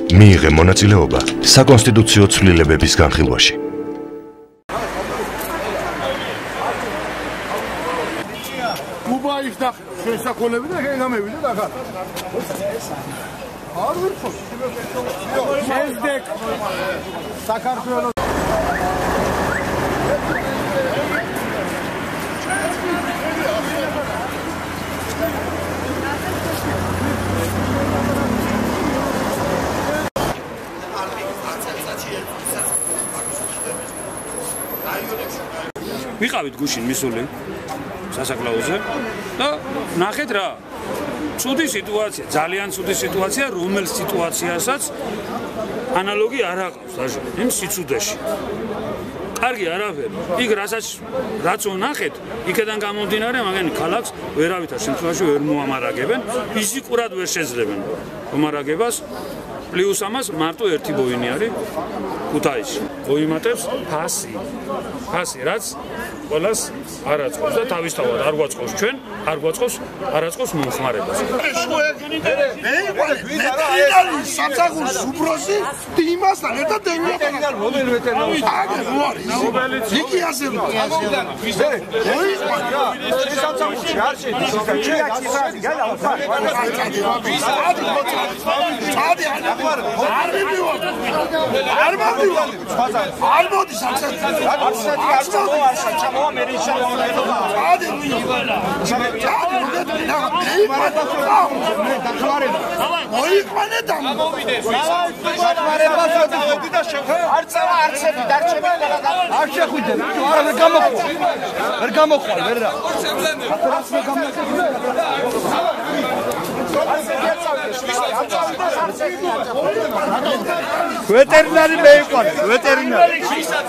მიიღე მონაწილეობა საკონსტიტუციო ცვლილებების განხილვაში. Kuba işte şeşakolevi de gelmeyebilir de akar. Ağır çok. Şezdek. Sakartvelos. ვიყავით გუშინ მისული სასაკლაოზე და ნახეთ რა ცუდი სიტუაცია, ძალიან ცუდი სიტუაცია, რომელ სიტუაციასაც ანალოგი არ აქვს დაჟე იმ სიცუდეში. კარგი არაფერი. იქ რაც ვნახეთ, იქიდან გამომდინარე, მაგენი ქალაქს ვერავითარ შემთხვევაში ვერ მოამარაგებენ, ფიზიკურად ვერ შეძლებენ მომარაგებას. პლუს ამას მარტო ერთი ბოინი არის ქუთაისში. მოიმატებს ფასი, რაც ყველას არ აწყობს და თავისთავად არ გვაწყობს ჩვენ, არ გვაწყობს არაწყობს მომხმარებას. სამსახურის უფროსი იმასთან ერთად დევნილთან რომელი ვეტერინარი იგი ასე სამსახურში არ შედის არ მოდის ვეტერინარი მეიყვანე, ვეტერინარი.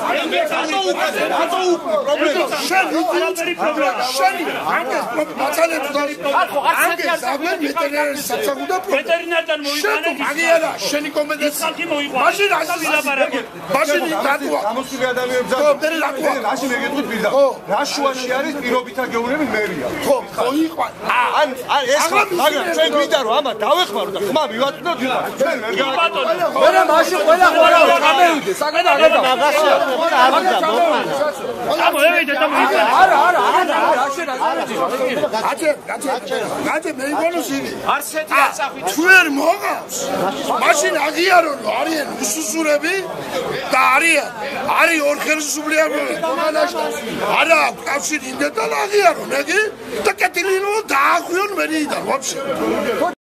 ვეტერინართან მოიყვანე, მაგიარა, შენი კომპეტენცია. მაშინ მაშინ დატოვა. გამოსული ადამიანებს მაშინ მეგეთქვით პირდა. რა შუაში არის პირობითა გეუბნები მერია. ხო, მოიყვანე. ან ეს მაგრამ ჩვენ გვინდა რომ ამა დავეხმარო და ხმა მივატყდოთ ვიყავ. ჩვენ ვერ გავაკეთებთ. მე მაშინ ყველა გამევიდე. საგადა მაგაშია. არ უნდა მოყვანა. გაჩე მე მგონოს იგი არსეთი არ წახვით ჩვენ მოგავს მაშინ აღიარონ არიან უსუსურები და არის ორხელისუფლებები არა კავშირი იმდენ და აღიარონ ეგი და კეთილინო დაახვიონ მერიდან ვაფშე